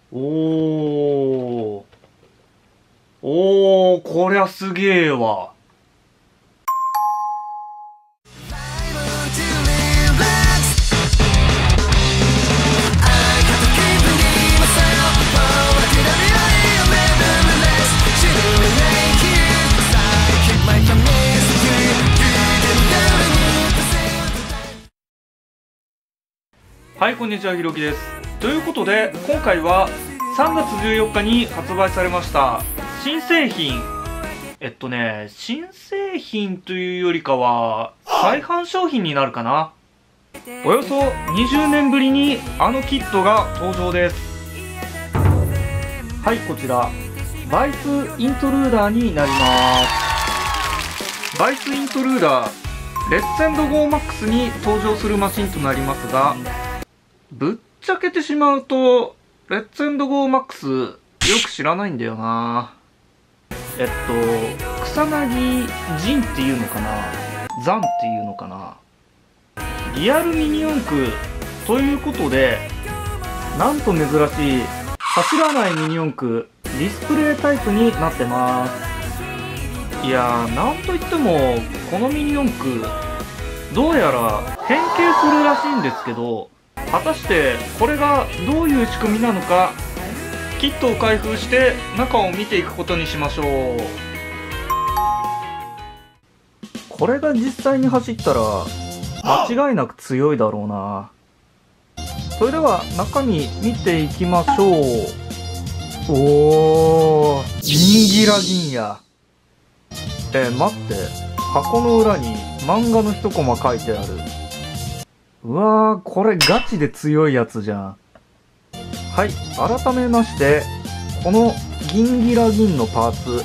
おー。おー、こりゃすげえわ。はい、こんにちは、ひろきです。ということで、今回は3月14日に発売されました新製品。新製品というよりかは再販商品になるかな。およそ20年ぶりにあのキットが登場です。はい、こちらバイスイントルーダーになります。バイスイントルーダーレッツエンドゴーマックスに登場するマシンとなりますが、ぶっちゃけてしまうとレッツエンドゴーマックスよく知らないんだよな。草薙仁っていうのかな、ザンっていうのかな、リアルミニ四駆ということで、なんと珍しい走らないミニ四駆ディスプレイタイプになってます。いやー、なんといってもこのミニ四駆どうやら変形するらしいんですけど、果たしてこれがどういう仕組みなのか、キットを開封して中を見ていくことにしましょう。これが実際に走ったら間違いなく強いだろうな。それでは中身見ていきましょう。おー、ギンギラギンや。待って、箱の裏に漫画の一コマ書いてある。うわー、これガチで強いやつじゃん。はい、改めまして、このギンギラギンのパーツ。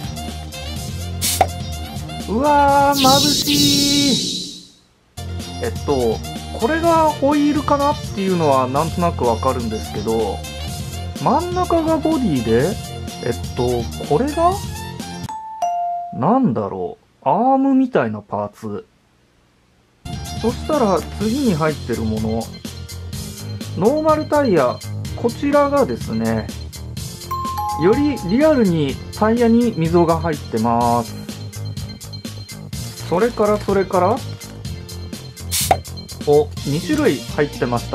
うわー、眩しい。これがホイールかなっていうのはなんとなくわかるんですけど、真ん中がボディで、これがなんだろう、アームみたいなパーツ。そしたら次に入ってるもの、ノーマルタイヤ、こちらがですね、よりリアルにタイヤに溝が入ってます。それからお、2種類入ってました。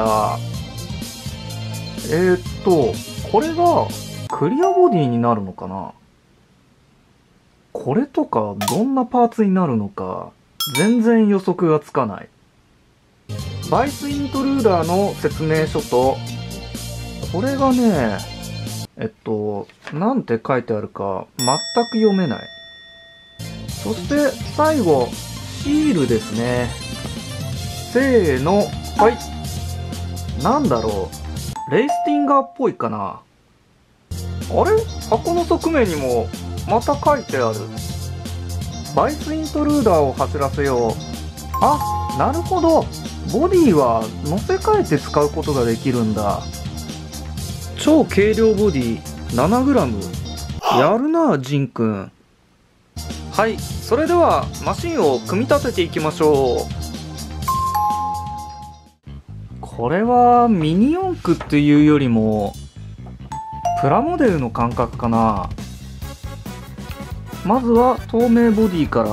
これがクリアボディになるのかな。これとかどんなパーツになるのか全然予測がつかない。バイスイントルーダーの説明書と、これがね、なんて書いてあるか全く読めない。そして最後、シールですね。せーの、はい。なんだろう、レイスティンガーっぽいかな。あれ、箱の側面にもまた書いてある。バイスイントルーダーを走らせよう。あ、なるほど。ボディは乗せ替えて使うことができるんだ。超軽量ボディ 7g。 やるな、ジンくん。はい、それではマシンを組み立てていきましょう。これはミニ四駆っていうよりもプラモデルの感覚かな。まずは透明ボディから。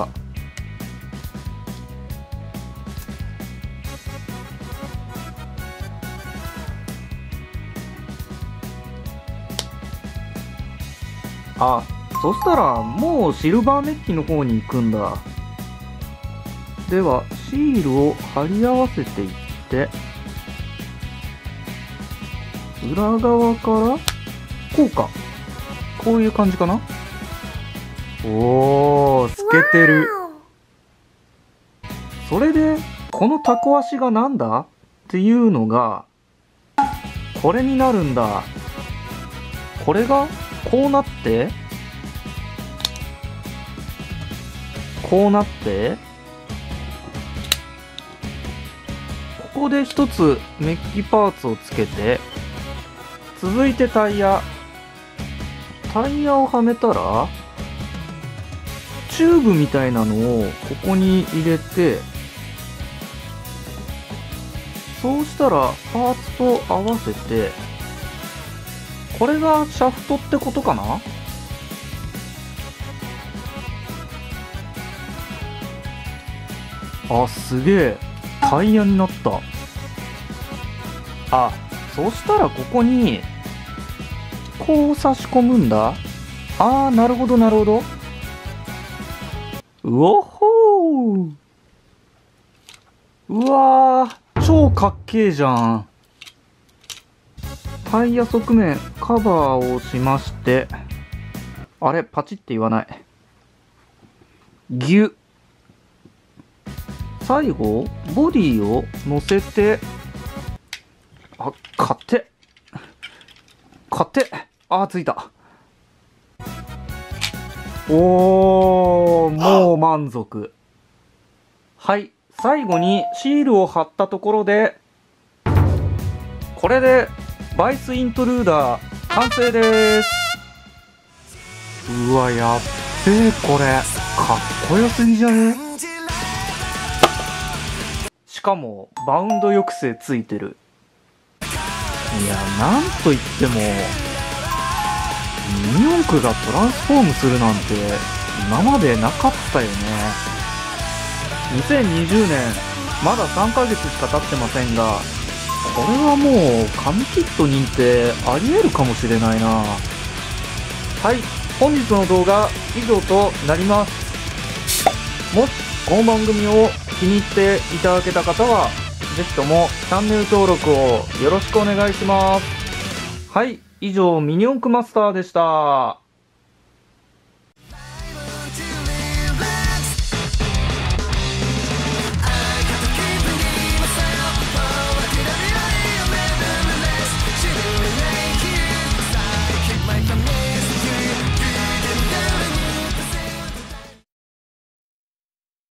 あ、そしたらもうシルバーメッキの方に行くんだ。ではシールを貼り合わせていって、裏側からこうか、こういう感じかな。おー、透けてる。それでこのタコ足がなんだっていうのがこれになるんだ。これがこうなって、こうなって、ここで一つメッキパーツをつけて、続いてタイヤをはめたら、チューブみたいなのをここに入れて、そうしたらパーツと合わせて、 これがシャフトってことかな。あ、すげえ。タイヤになった。あ、そしたらここに、こう差し込むんだ。あー、なるほどなるほど。うおほー。うわー、超かっけーじゃん。タイヤ側面カバーをしまして、あれパチって言わない。ギュッ。最後ボディを乗せて、あ、勝手あー、ついた。おー、もう満足。はい、最後にシールを貼ったところで、これでバイスイントルーダー完成です。うわ、やっべえ、これかっこよすぎじゃね。しかもバウンド抑制ついてる。いや、なんといってもミニ四駆がトランスフォームするなんて今までなかったよね。2020年まだ3ヶ月しか経ってませんが、これはもう神キット認定ありえるかもしれないな。はい、本日の動画以上となります。もしこの番組を気に入っていただけた方は、ぜひともチャンネル登録をよろしくお願いします。はい、以上ミニ四駆マスターでした。